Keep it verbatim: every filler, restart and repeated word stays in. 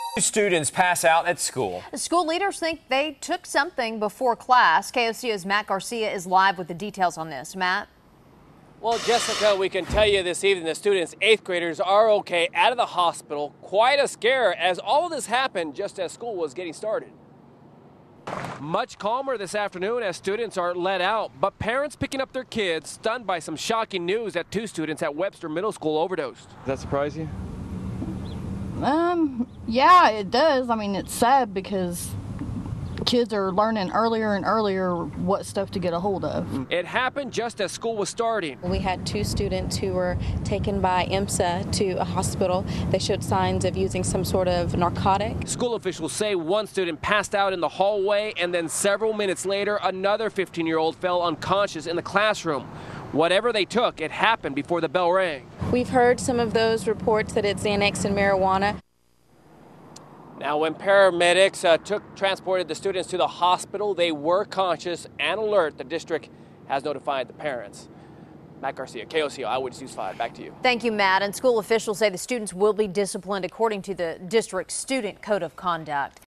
Students pass out at school. School leaders think they took something before class. K O C O's Matt Garcia is live with the details on this. Matt? Well, Jessica, we can tell you this evening the students, eighth graders, are okay, out of the hospital. Quite a scare as all of this happened just as school was getting started. Much calmer this afternoon as students are let out, but parents picking up their kids stunned by some shocking news that two students at Webster Middle School overdosed. Does that surprise you? Um, yeah, it does. I mean, it's sad because kids are learning earlier and earlier what stuff to get a hold of. It happened just as school was starting. We had two students who were taken by IMSA to a hospital. They showed signs of using some sort of narcotic. School officials say one student passed out in the hallway, and then several minutes later, another fifteen-year-old fell unconscious in the classroom. Whatever they took, it happened before the bell rang. We've heard some of those reports that it's Xanax and marijuana. Now, when paramedics uh, took transported the students to the hospital, they were conscious and alert. The district has notified the parents. Matt Garcia, K O C O, Eyewitness News five. Back to you. Thank you, Matt. And school officials say the students will be disciplined according to the district's student code of conduct.